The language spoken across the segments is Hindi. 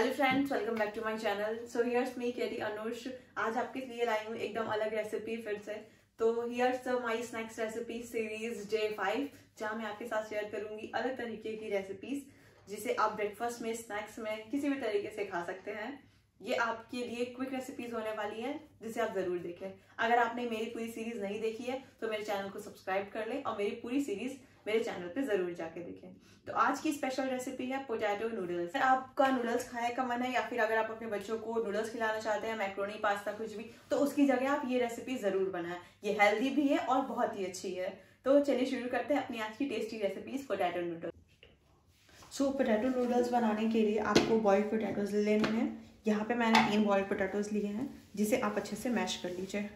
Hello friends, welcome back to my channel. So here's me KT Anush. आज आपके लिए लाई हूँ एकदम अलग रेसिपी फिर से। तो here's my snacks recipe series day 5, जहाँ मैं आपके साथ शेयर करूंगी अलग तरीके की रेसिपीज जिसे आप ब्रेकफास्ट में, स्नैक्स में किसी भी तरीके से खा सकते हैं। ये आपके लिए क्विक रेसिपीज होने वाली है जिसे आप जरूर देखें। अगर आपने मेरी पूरी सीरीज नहीं देखी है तो मेरे चैनल को सब्सक्राइब कर लें और मेरी पूरी सीरीज मेरे चैनल पे जरूर जाके देखें। तो आज की स्पेशल रेसिपी है पोटैटो नूडल्स। अगर आपका नूडल्स खाने का मन है या फिर अगर आप अपने बच्चों को नूडल्स खिलाना चाहते हैं, मैक्रोनी, पास्ता, कुछ भी, तो उसकी जगह आप ये रेसिपी जरूर बनाएं। ये हेल्दी भी है और बहुत ही अच्छी है। तो चलिए शुरू करते हैं अपनी आज की tasty recipes potato noodles. So potato noodles बनाने के लिए आपको बॉइल्ड पोटैटोज लेने हैं। यहाँ पे मैंने 3 बॉइल्ड पोटैटोज लिए हैं जिसे आप अच्छे से मैश कर लीजिए।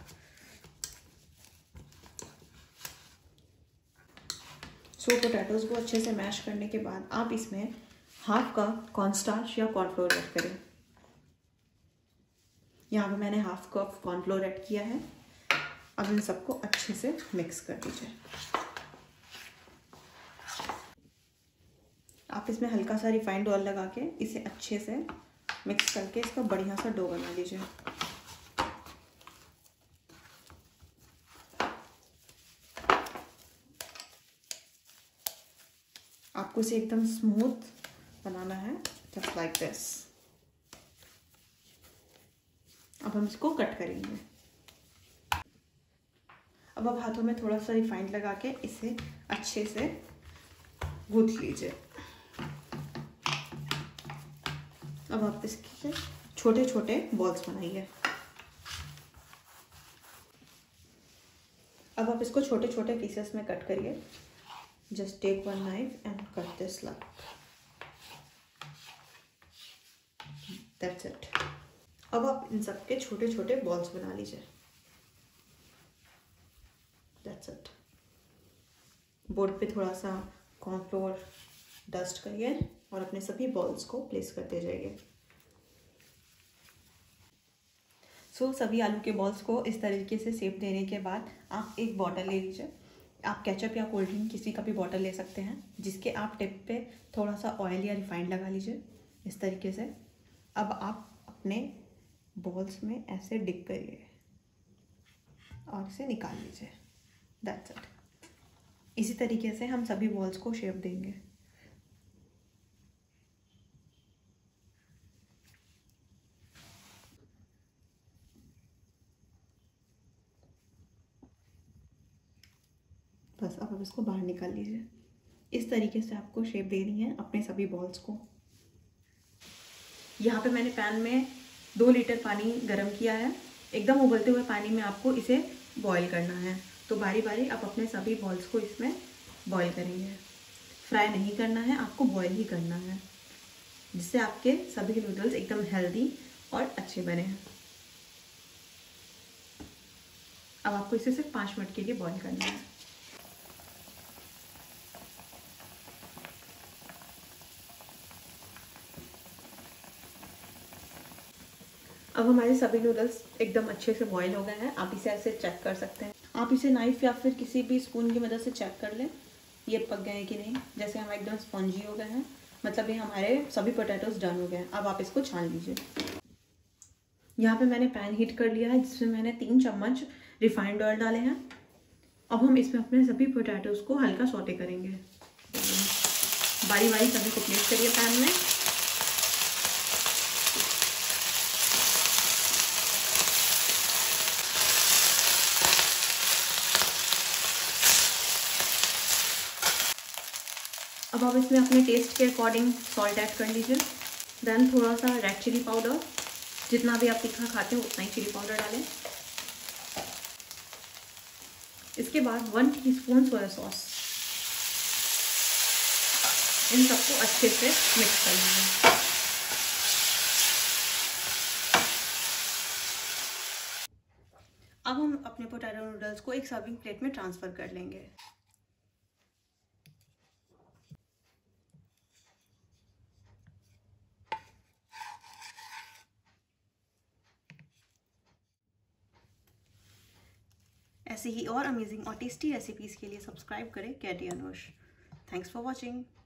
सो पोटैटोज को अच्छे से मैश करने के बाद आप इसमें हाफ कप कॉर्नस्टार्च या कॉर्नफ्लोर ऐड करें। यहाँ पे मैंने हाफ कप कॉर्नफ्लोर ऐड किया है। अब इन सबको अच्छे से मिक्स कर दीजिए। आप इसमें हल्का सा रिफाइंड ऑयल लगा के इसे अच्छे से मिक्स करके इसका बढ़िया सा डो बना लीजिए। आपको इसे एकदम स्मूथ बनाना है, जस्ट लाइक दिस। अब हम इसको कट करेंगे। अब आप हाथों में थोड़ा सा रिफाइंड लगा के इसे अच्छे से गूंथ लीजिए। अब आप इसके छोटे छोटे बॉल्स बनाइए। अब आप इसको छोटे छोटे पीसेस में कट करिए। Just take one knife and cut this like that's it. अब आप इन सब के छोटे छोटे बॉल्स बना लीजिए। That's it. बोर्ड पे थोड़ा सा कॉर्नफ्लोर डस्ट करिए और अपने सभी बॉल्स को प्लेस करते जाइए। सो सभी आलू के बॉल्स को इस तरीके से शेप देने के बाद आप एक बॉटल ले लीजिए। आप केचप या कोल्ड ड्रिंक किसी का भी बॉटल ले सकते हैं, जिसके आप टिप पे थोड़ा सा ऑयल या रिफाइंड लगा लीजिए इस तरीके से। अब आप अपने बॉल्स में ऐसे डिप करिए और इसे निकाल लीजिए। That's it. इसी तरीके से हम सभी बॉल्स को शेप देंगे। बस अब इसको बाहर निकाल लीजिए। इस तरीके से आपको शेप देनी है अपने सभी बॉल्स को। यहाँ पे मैंने पैन में 2 लीटर पानी गर्म किया है। एकदम उबलते हुए पानी में आपको इसे बॉईल करना है। तो बारी बारी आप अपने सभी बॉल्स को इसमें बॉईल करेंगे। फ्राई नहीं करना है, आपको बॉईल ही करना है, जिससे आपके सभी नूडल्स एकदम हेल्दी और अच्छे बने हैं। अब आपको इसे सिर्फ 5 मिनट के लिए बॉईल करना है। अब हमारे सभी नूडल्स एकदम अच्छे से बॉईल हो गए हैं। आप इसे ऐसे चेक कर सकते हैं। आप इसे नाइफ या फिर किसी भी स्पून की मदद से चेक कर लें ये पक गए हैं कि नहीं। जैसे हम एकदम स्पॉन्जी हो गए हैं, मतलब ये हमारे सभी पोटैटोज डन हो गए हैं। अब आप इसको छान लीजिए। यहाँ पे मैंने पैन हीट कर लिया है, जिसमें मैंने 3 चम्मच रिफाइंड ऑयल डाले हैं। अब हम इसमें अपने सभी पोटैटोज को हल्का सौटे करेंगे। बारी बारी सभी को प्लेस करिए पैन में। अब आप इसमें अपने टेस्ट के अकॉर्डिंग सॉल्ट ऐड कर लीजिए। देन थोड़ा सा रेड चिली पाउडर, जितना भी आप तीखा खाते हो उतना ही चिली पाउडर डालें। इसके बाद 1 टीस्पून सोया सॉस। इन सबको अच्छे से मिक्स कर लीजिए। अब हम अपने पोटैटो नूडल्स को एक सर्विंग प्लेट में ट्रांसफर कर लेंगे। ऐसे ही और अमेजिंग और टेस्टी रेसिपीज़ के लिए सब्सक्राइब करें KT Anush. Thanks for watching.